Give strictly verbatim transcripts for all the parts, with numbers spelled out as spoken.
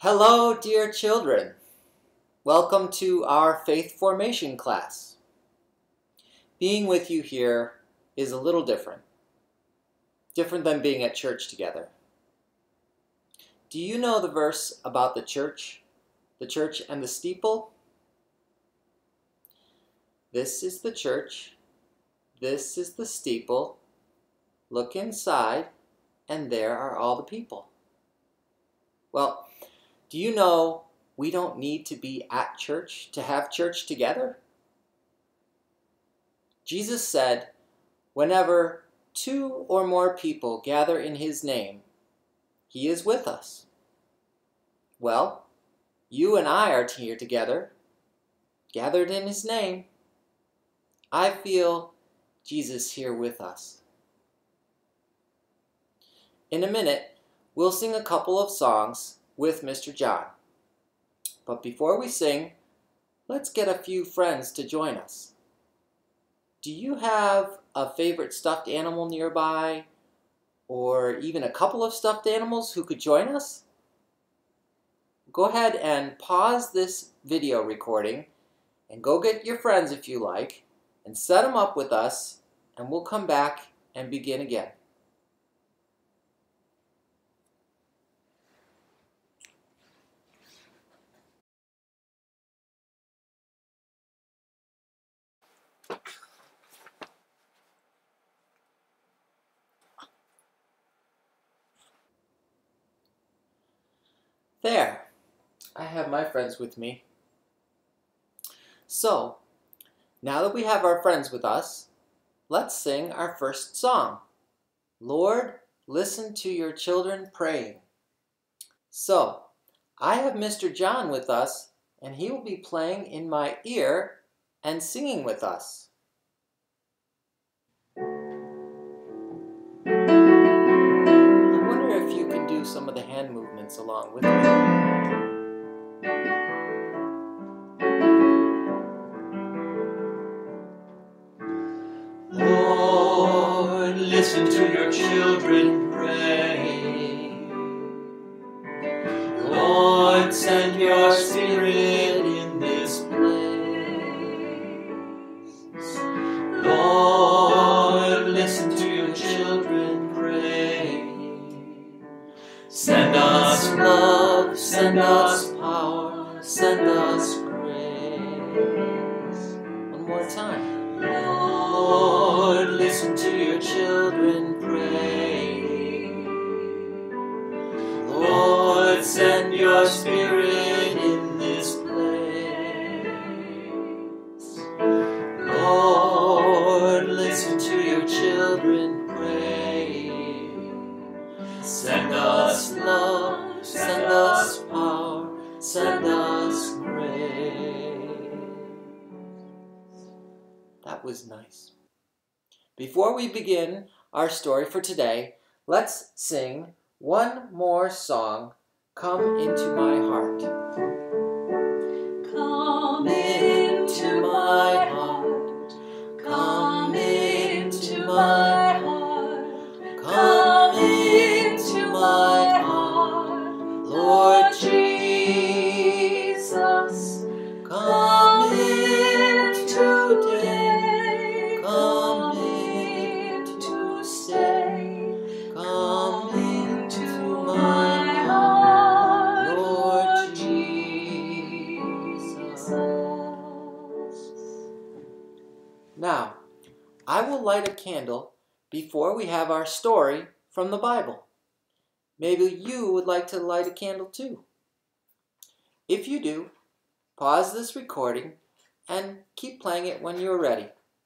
Hello, dear children. Welcome to our faith formation class. Being with you here is a little different. Different than being at church together. Do you know the verse about the church, the church and the steeple? This is the church. This is the steeple. Look inside, and there are all the people. Well, do you know we don't need to be at church to have church together? Jesus said, whenever two or more people gather in his name, he is with us. Well, you and I are here together, gathered in his name. I feel Jesus here with us. In a minute, we'll sing a couple of songs with Mister John. But before we sing, let's get a few friends to join us. Do you have a favorite stuffed animal nearby, or even a couple of stuffed animals who could join us? Go ahead and pause this video recording and go get your friends if you like, and set them up with us, and we'll come back and begin again. There, I have my friends with me. So, now that we have our friends with us, let's sing our first song. Lord, listen to your children praying. So, I have Mister John with us, and he will be playing in my ear and singing with us. I wonder if you can do some of the hand movements along with me. Lord, listen to your children pray. Lord, send your spirit in this place. Lord, listen to your children pray. Send us love, send us power, send us grace. One more time. Lord, listen to your children pray. Lord, send your spirit in this place. Lord, listen to your children pray. Send us love, send us power, send us grace. That was nice. Before we begin our story for today, let's sing one more song, Come Into My Heart. Come into my heart, come into my heart, come into my heart, Lord Jesus, come in today, come in to stay, come into my heart, Lord Jesus. Now, I will light a candle before we have our story from the Bible. Maybe you would like to light a candle too. If you do, pause this recording and keep playing it when you're ready.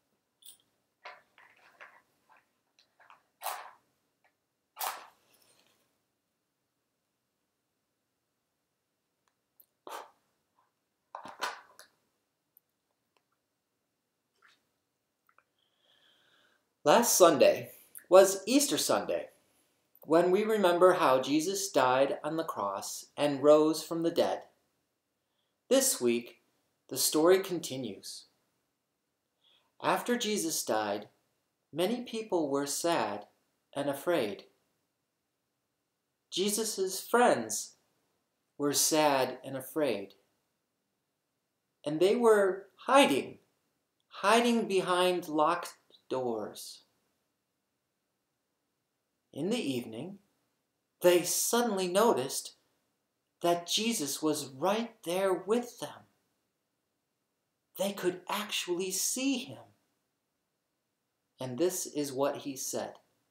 Last Sunday was Easter Sunday, when we remember how Jesus died on the cross and rose from the dead. This week, the story continues. After Jesus died, many people were sad and afraid. Jesus' friends were sad and afraid. And they were hiding, hiding behind locked doors. In the evening, they suddenly noticed that Jesus was right there with them. They could actually see him. And this is what he said: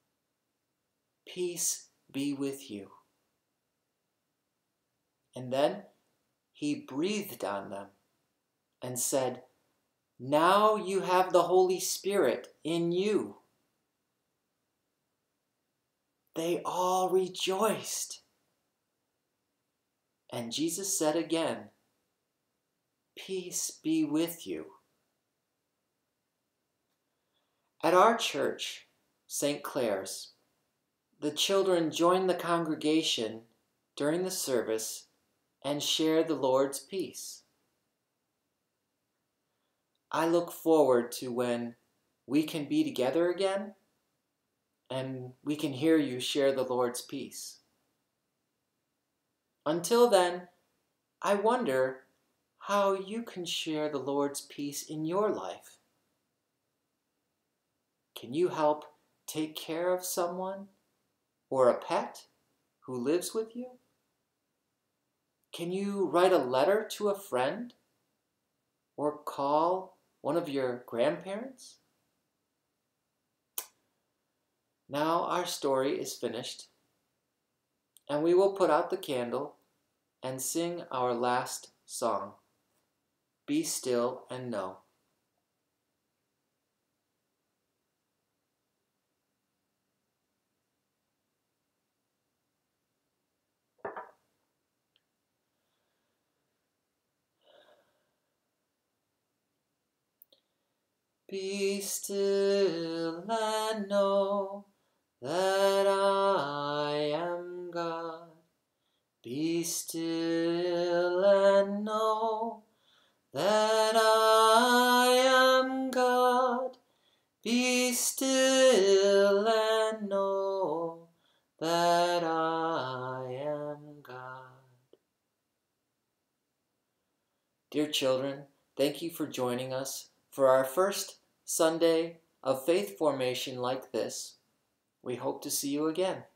"Peace be with you." And then he breathed on them and said, "Now you have the Holy Spirit in you." They all rejoiced. And Jesus said again, "Peace be with you." At our church, Saint Clare's, the children join the congregation during the service and share the Lord's peace. I look forward to when we can be together again and we can hear you share the Lord's peace. Until then, I wonder how you can share the Lord's peace in your life. Can you help take care of someone or a pet who lives with you? Can you write a letter to a friend or call one of your grandparents? Now our story is finished, and we will put out the candle and sing our last song, "Be Still and Know." Be still and know that I am God. Be still and know that I am God. Be still and know that I am God. Dear children, thank you for joining us for our first Sunday of faith formation like this. We hope to see you again.